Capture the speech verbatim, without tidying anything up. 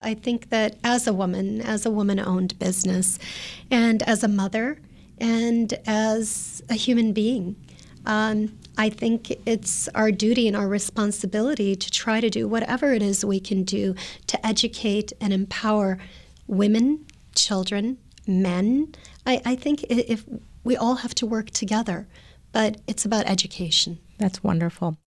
I think that as a woman, as a woman-owned business, and as a mother, and as a human being, um, I think it's our duty and our responsibility to try to do whatever it is we can do to educate and empower women, children, men. I, I think if we all have to work together, but it's about education. That's wonderful.